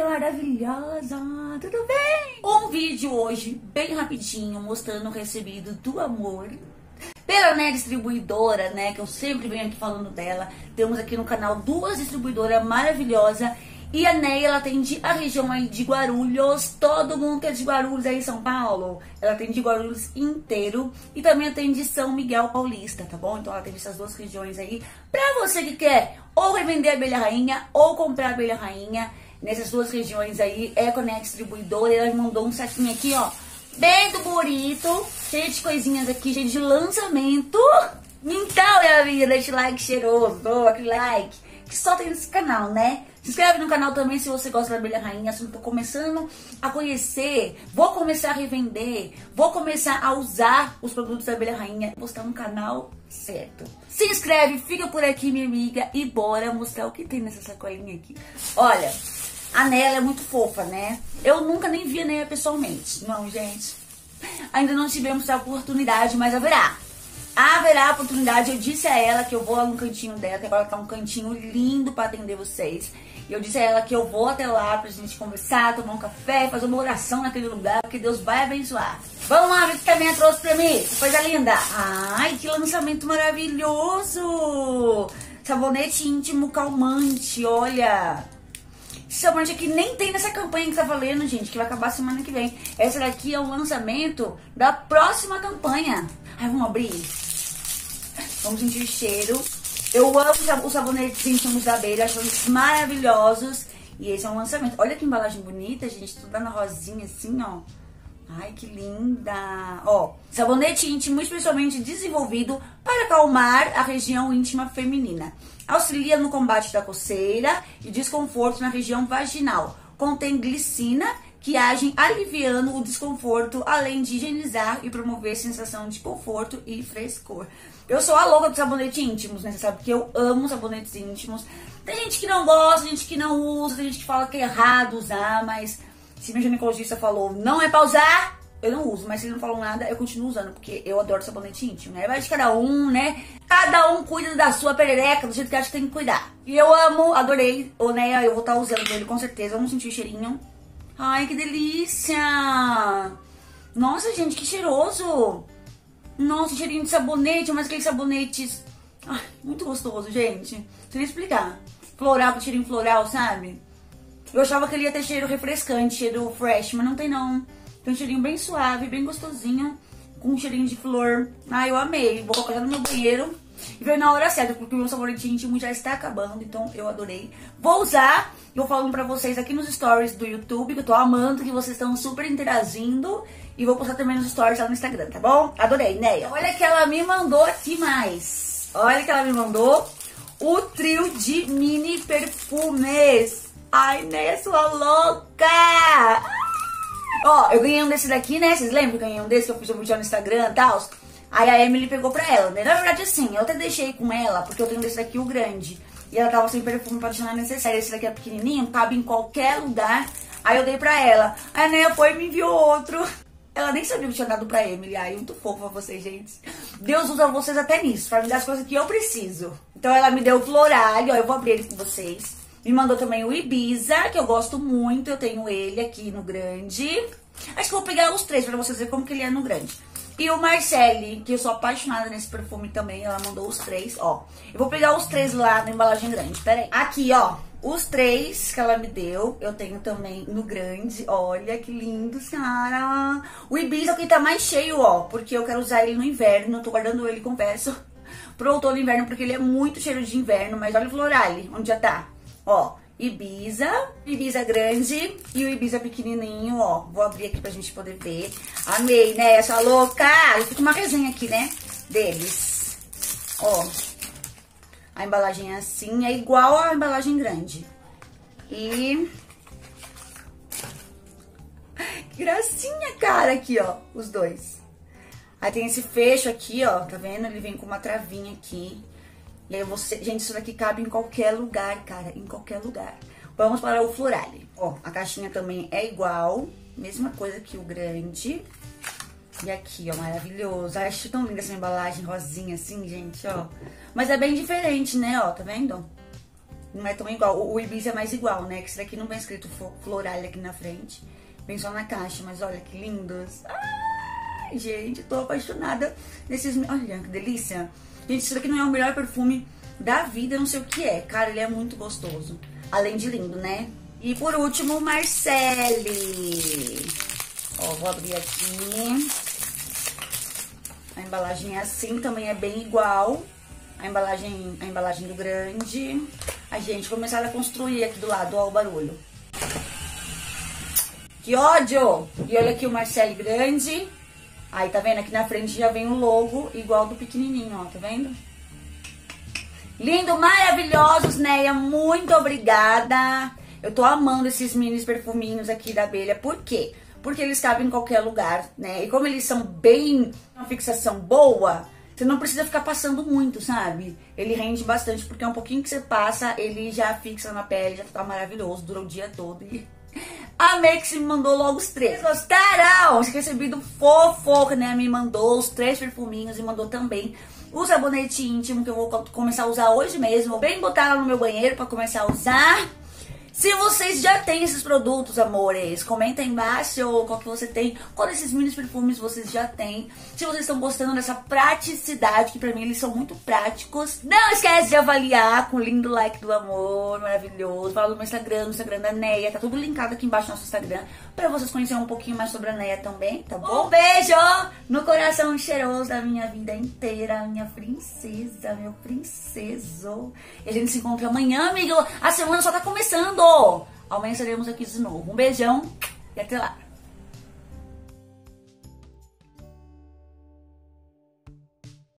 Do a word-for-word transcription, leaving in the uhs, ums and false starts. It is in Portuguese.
família maravilhosa, tudo bem? Um vídeo hoje bem rapidinho mostrando o recebido do amor pela Né Distribuidora, né, que eu sempre venho aqui falando dela. Temos aqui no canal duas distribuidoras maravilhosas. E a Né, ela atende a região aí de Guarulhos, todo mundo que é de Guarulhos aí em São Paulo, ela atende Guarulhos inteiro e também atende São Miguel Paulista, tá bom? Então ela atende essas duas regiões aí, pra você que quer ou revender abelha rainha ou comprar abelha rainha, nessas duas regiões aí, é com a Né Distribuidora. Ela me mandou um saquinho aqui, ó, bem do bonito, cheio de coisinhas aqui, cheio de lançamento. Então, minha amiga, deixa o like cheiroso, aquele like que só tem nesse canal, né? Se inscreve no canal também se você gosta da abelha rainha. Se eu tô começando a conhecer, vou começar a revender, vou começar a usar os produtos da abelha rainha, vou estar no canal certo. Se inscreve, fica por aqui, minha amiga, e bora mostrar o que tem nessa sacolinha aqui. Olha, a Né, ela é muito fofa, né? Eu nunca nem vi a Né pessoalmente, não, gente. Ainda não tivemos essa oportunidade, mas haverá. Haverá oportunidade. Eu disse a ela que eu vou lá no cantinho dela, que agora tá um cantinho lindo pra atender vocês. E eu disse a ela que eu vou até lá pra gente conversar, tomar um café, fazer uma oração naquele lugar, porque Deus vai abençoar. Vamos lá ver o que a Né trouxe pra mim. Que coisa linda. Ai, que lançamento maravilhoso. Sabonete íntimo calmante, olha. Esse sabonete aqui nem tem nessa campanha que tá valendo, gente, que vai acabar semana que vem. Essa daqui é o lançamento da próxima campanha. Ai, vamos abrir. Vamos sentir o cheiro. Eu amo os sabonetes íntimos da abelha, acho eles maravilhosos. E esse é um lançamento. Olha que embalagem bonita, gente, toda na rosinha assim, ó. Ai, que linda. Ó, sabonete íntimo especialmente desenvolvido para acalmar a região íntima feminina. Auxilia no combate da coceira e desconforto na região vaginal. Contém glicina, que agem aliviando o desconforto, além de higienizar e promover sensação de conforto e frescor. Eu sou a louca dos sabonetes íntimos, né? Você sabe que eu amo sabonetes íntimos. Tem gente que não gosta, tem gente que não usa, tem gente que fala que é errado usar, mas se meu ginecologista falou não é pra usar, eu não uso. Mas se ele não falou nada, eu continuo usando, porque eu adoro sabonete íntimo, né? Vai de cada um, né? Cada um cuida da sua perereca, do jeito que acha que tem que cuidar. E eu amo, adorei, o Né, eu vou estar usando ele com certeza. Vamos sentir o cheirinho. Ai, que delícia! Nossa, gente, que cheiroso! Nossa, cheirinho de sabonete, mas aqueles sabonetes... Ai, muito gostoso, gente. Não sei nem explicar. Floral, cheirinho floral, sabe? Eu achava que ele ia ter cheiro refrescante, cheiro fresh, mas não tem não. Tem um cheirinho bem suave, bem gostosinho, com um cheirinho de flor. Ai, eu amei. Vou colocar no meu banheiro e ver na hora certa, porque o meu sabonete íntimo já está acabando, então eu adorei. Vou usar, eu vou falando pra vocês aqui nos stories do YouTube, que eu tô amando, que vocês estão super interagindo. E vou postar também nos stories lá no Instagram, tá bom? Adorei, Né? Olha que ela me mandou aqui mais. Olha que ela me mandou o trio de mini perfumes. Ai, Né, sua louca! Ó, eu ganhei um desse daqui, né? Vocês lembram que eu ganhei um desse que eu fiz um vídeo no Instagram e tal? Aí a Emily pegou pra ela, né? Na verdade, assim, eu até deixei com ela, porque eu tenho desse daqui, o grande. E ela tava sem perfume pra deixar necessário. Esse daqui é pequenininho, cabe em qualquer lugar. Aí eu dei pra ela. Aí a Né foi e me enviou outro. Ela nem sabia que eu tinha dado pra Emily. Ai, muito fofo pra vocês, gente. Deus usa vocês até nisso, pra me dar as coisas que eu preciso. Então ela me deu o floral, ó, eu vou abrir ele com vocês. Me mandou também o Ibiza, que eu gosto muito. Eu tenho ele aqui no grande. Acho que eu vou pegar os três pra vocês verem como que ele é no grande. E o Marcelli, que eu sou apaixonada nesse perfume também. Ela mandou os três, ó. Eu vou pegar os três lá na embalagem grande, pera aí. Aqui, ó. Os três que ela me deu, eu tenho também no grande. Olha que lindos, cara. O Ibiza aqui tá mais cheio, ó. Porque eu quero usar ele no inverno. Eu tô guardando ele, confesso, pro outono e inverno, porque ele é muito cheiro de inverno. Mas olha o Florale, onde já tá. Ó, Ibiza, Ibiza grande e o Ibiza pequenininho, ó. Vou abrir aqui pra gente poder ver. Amei, né? Essa louca! Eu fiz uma resenha aqui, né? Deles. Ó. A embalagem é assim, é igual a embalagem grande. E... que gracinha, cara, aqui, ó, os dois. Aí tem esse fecho aqui, ó, tá vendo? Ele vem com uma travinha aqui. E aí você... gente, isso daqui cabe em qualquer lugar, cara, em qualquer lugar. Vamos para o Florale. Ó, a caixinha também é igual, mesma coisa que o grande. E aqui, ó, maravilhoso. Ai, acho tão linda essa embalagem rosinha assim, gente, ó. Mas é bem diferente, né, ó, tá vendo? não é tão igual. O, o Ibiza é mais igual, né? Que esse daqui não vem escrito floral aqui na frente. Vem só na caixa, mas olha que lindos. Ai, gente, tô apaixonada nesses... Olha, que delícia. Gente, isso daqui não é o melhor perfume da vida, eu não sei o que é. Cara, ele é muito gostoso. Além de lindo, né? E por último, o Marcelle. Ó, vou abrir aqui. A embalagem é assim, também é bem igual. A embalagem, a embalagem do grande. A gente começar a construir aqui do lado, ó, o barulho. Que ódio! E olha aqui o Marcelle grande. Aí, tá vendo? Aqui na frente já vem o logo igual do pequenininho, ó, tá vendo? Lindo, maravilhosos, Neia, muito obrigada. Eu tô amando esses mini perfuminhos aqui da abelha. Por quê? Porque eles cabem em qualquer lugar, né? E como eles são bem, uma fixação boa, você não precisa ficar passando muito, sabe? Ele rende bastante, porque é um pouquinho que você passa, ele já fixa na pele, já tá maravilhoso, dura o dia todo. E amei que você me mandou logo os três. Gostaram? Você recebido fofo, né? Me mandou os três perfuminhos e mandou também o sabonete íntimo, que eu vou começar a usar hoje mesmo. Bem botar lá no meu banheiro pra começar a usar. Se vocês já têm esses produtos, amores, comenta aí embaixo qual que você tem, qual desses mini perfumes vocês já têm. Se vocês estão gostando dessa praticidade, que pra mim eles são muito práticos. Não esquece de avaliar com o lindo like do amor, maravilhoso. Fala no meu Instagram, no Instagram da Neia, tá tudo linkado aqui embaixo no nosso Instagram, pra vocês conhecerem um pouquinho mais sobre a Neia também, tá bom? Um beijo no coração cheiroso da minha vida inteira, minha princesa, meu princeso. E a gente se encontra amanhã, amigo. A semana só tá começando. Amanhã estaremos aqui de novo. Um beijão e até lá.